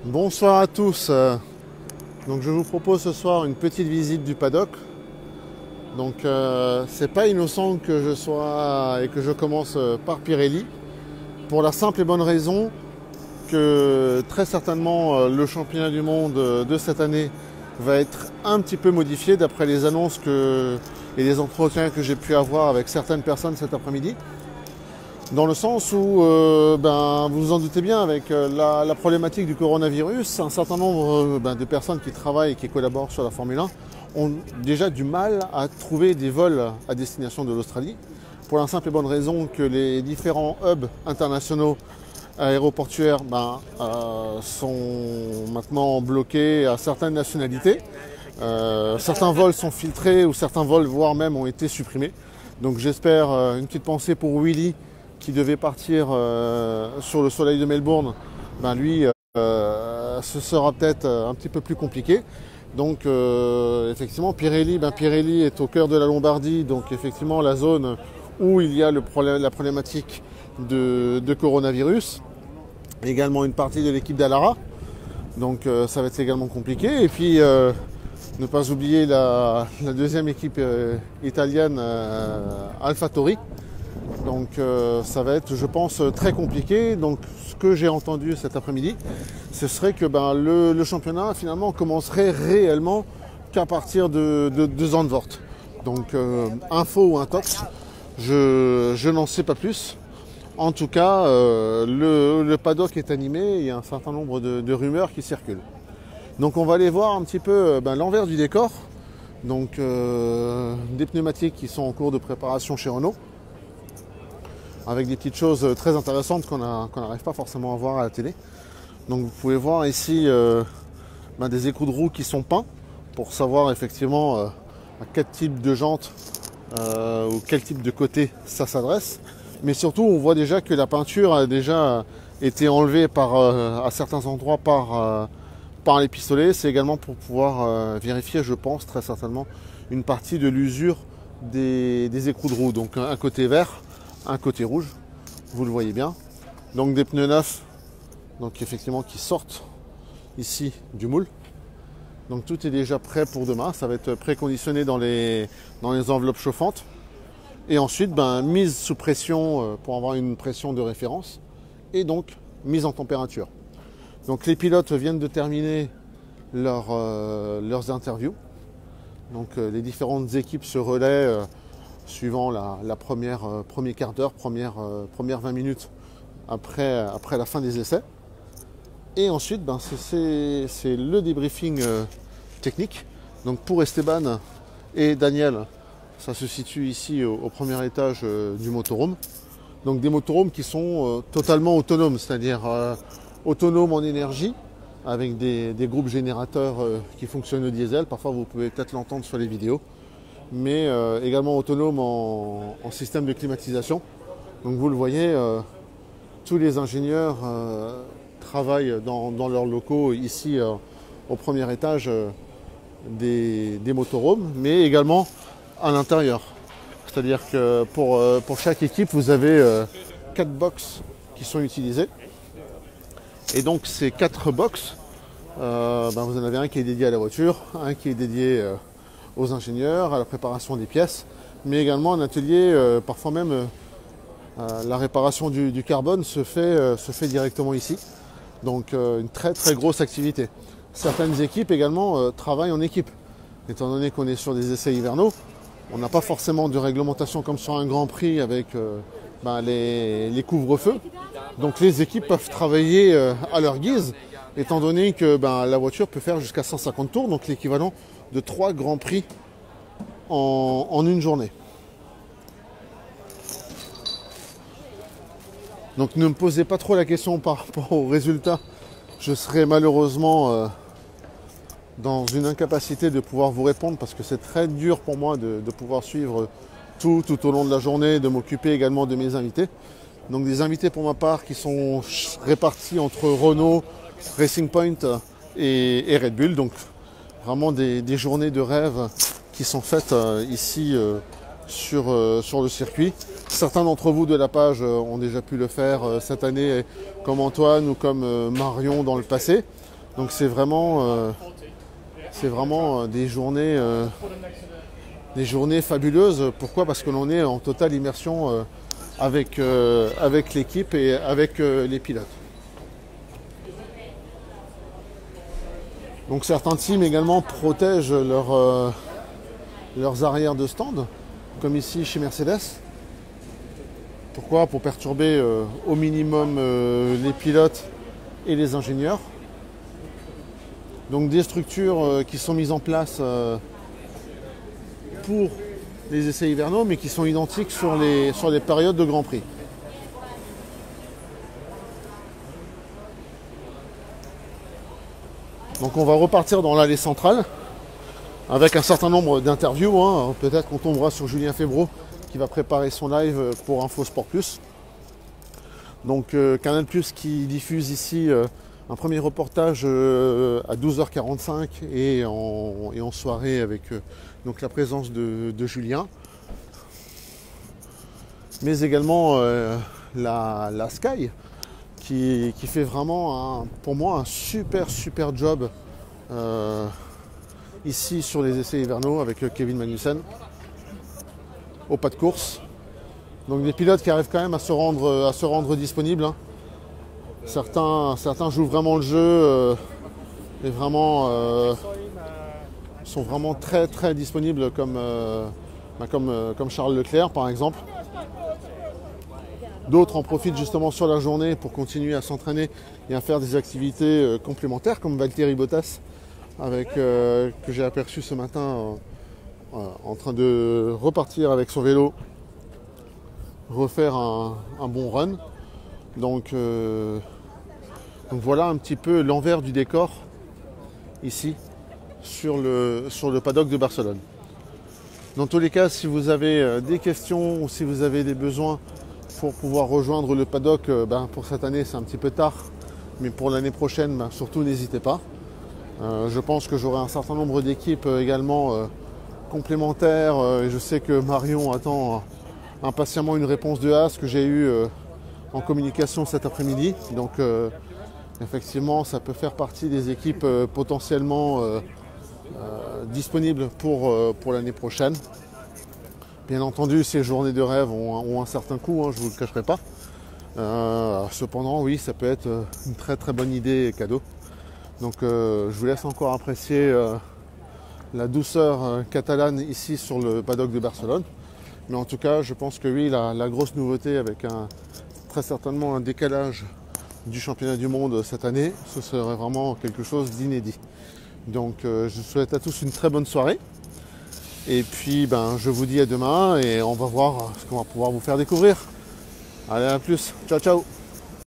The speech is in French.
Bonsoir à tous. Donc je vous propose ce soir une petite visite du paddock. Donc c'est pas innocent que je sois et que je commence par Pirelli pour la simple et bonne raison que très certainement le championnat du monde de cette année va être un petit peu modifié d'après les annonces et les entretiens que j'ai pu avoir avec certaines personnes cet après-midi. Dans le sens où, vous vous en doutez bien, avec la problématique du coronavirus, un certain nombre de personnes qui travaillent et qui collaborent sur la Formule 1 ont déjà du mal à trouver des vols à destination de l'Australie, pour la simple et bonne raison que les différents hubs internationaux aéroportuaires sont maintenant bloqués à certaines nationalités. Certains vols sont filtrés ou certains vols, voire même, ont été supprimés. Donc j'espère une petite pensée pour Willy, qui devait partir sur le soleil de Melbourne. Lui, ce sera peut-être un petit peu plus compliqué. Donc effectivement, Pirelli est au cœur de la Lombardie, donc effectivement la zone où il y a la problématique de coronavirus. Également une partie de l'équipe d'Alara, donc ça va être également compliqué. Et puis ne pas oublier la deuxième équipe italienne, AlphaTauri. Donc ça va être, je pense, très compliqué. Donc ce que j'ai entendu cet après-midi, ce serait que le championnat finalement commencerait réellement qu'à partir de Zandvoort. Donc info ou intox, je n'en sais pas plus. En tout cas, le paddock est animé, il y a un certain nombre de rumeurs qui circulent. Donc on va aller voir un petit peu l'envers du décor. Donc des pneumatiques qui sont en cours de préparation chez Renault, avec des petites choses très intéressantes qu'on n'arrive pas forcément à voir à la télé. Donc vous pouvez voir ici des écrous de roue qui sont peints pour savoir effectivement à quel type de jantes ou quel type de côté ça s'adresse. Mais surtout on voit déjà que la peinture a déjà été enlevée à certains endroits par les pistolets. C'est également pour pouvoir vérifier, je pense très certainement, une partie de l'usure des écrous de roue. Donc un côté vert, un côté rouge, vous le voyez bien. Donc des pneus neufs, donc effectivement qui sortent ici du moule. Donc tout est déjà prêt pour demain, ça va être préconditionné dans les enveloppes chauffantes. Et ensuite mise sous pression pour avoir une pression de référence et donc mise en température. Donc les pilotes viennent de terminer leurs interviews. Donc les différentes équipes se relaient suivant la premier quart d'heure, première 20 minutes après la fin des essais. Et ensuite, c'est le débriefing technique. Donc pour Esteban et Daniel, ça se situe ici au premier étage du motorhome. Donc des motorhomes qui sont totalement autonomes, c'est-à-dire autonomes en énergie, avec des groupes générateurs qui fonctionnent au diesel. Parfois vous pouvez peut-être l'entendre sur les vidéos. Mais également autonome en système de climatisation. Donc vous le voyez, tous les ingénieurs travaillent dans leurs locaux ici au premier étage des motorhomes, mais également à l'intérieur. C'est-à-dire que pour chaque équipe, vous avez 4 box qui sont utilisées. Et donc ces 4 box, vous en avez un qui est dédié à la voiture, un qui est dédié aux ingénieurs, à la préparation des pièces, mais également un atelier, parfois même la réparation du carbone se fait directement ici. Donc une très très grosse activité. Certaines équipes également travaillent en équipe. Étant donné qu'on est sur des essais hivernaux, on n'a pas forcément de réglementation comme sur un Grand Prix avec les couvre-feux. Donc les équipes peuvent travailler à leur guise, étant donné que la voiture peut faire jusqu'à 150 tours, donc l'équivalent de 3 grands prix en une journée. Donc ne me posez pas trop la question par rapport aux résultats. Je serai malheureusement dans une incapacité de pouvoir vous répondre parce que c'est très dur pour moi de pouvoir suivre tout au long de la journée, de m'occuper également de mes invités. Donc des invités pour ma part qui sont répartis entre Renault, Racing Point et Red Bull. Donc vraiment des journées de rêve qui sont faites ici sur le circuit. Certains d'entre vous de la page ont déjà pu le faire cette année, comme Antoine ou comme Marion dans le passé. Donc c'est vraiment des journées fabuleuses. Pourquoi? Parce que l'on est en totale immersion avec l'équipe et avec les pilotes. Donc certains teams également protègent leurs arrières de stand, comme ici chez Mercedes. Pourquoi? Pour perturber au minimum les pilotes et les ingénieurs. Donc des structures qui sont mises en place pour les essais hivernaux, mais qui sont identiques sur les périodes de Grand Prix. Donc on va repartir dans l'allée centrale avec un certain nombre d'interviews. Hein. Peut-être qu'on tombera sur Julien Febvreau qui va préparer son live pour Info Sport Plus. Donc Canal Plus qui diffuse ici un premier reportage à 12h45 et en soirée avec donc la présence de Julien. Mais également la Sky qui fait vraiment pour moi un super job ici sur les essais hivernaux avec Kevin Magnussen au pas de course. Donc des pilotes qui arrivent quand même à se rendre disponibles. Hein. Certains jouent vraiment le jeu et vraiment sont vraiment très disponibles comme Charles Leclerc par exemple. D'autres en profitent justement sur la journée pour continuer à s'entraîner et à faire des activités complémentaires comme Valtteri Bottas que j'ai aperçu ce matin en train de repartir avec son vélo, refaire un bon run. Donc voilà un petit peu l'envers du décor ici sur le paddock de Barcelone. Dans tous les cas, si vous avez des questions ou si vous avez des besoins pour pouvoir rejoindre le paddock, pour cette année c'est un petit peu tard, mais pour l'année prochaine, surtout n'hésitez pas. Je pense que j'aurai un certain nombre d'équipes également complémentaires. Et je sais que Marion attend impatiemment une réponse de Haas que j'ai eue en communication cet après-midi. Donc effectivement, ça peut faire partie des équipes potentiellement disponibles pour l'année prochaine. Bien entendu, ces journées de rêve ont un certain coût, hein, je ne vous le cacherai pas. Cependant, oui, ça peut être une très bonne idée cadeau. Donc je vous laisse encore apprécier la douceur catalane ici sur le paddock de Barcelone. Mais en tout cas, je pense que oui, la grosse nouveauté avec très certainement un décalage du championnat du monde cette année, ce serait vraiment quelque chose d'inédit. Donc je vous souhaite à tous une très bonne soirée. Et puis je vous dis à demain et on va voir ce qu'on va pouvoir vous faire découvrir. Allez, à plus. Ciao.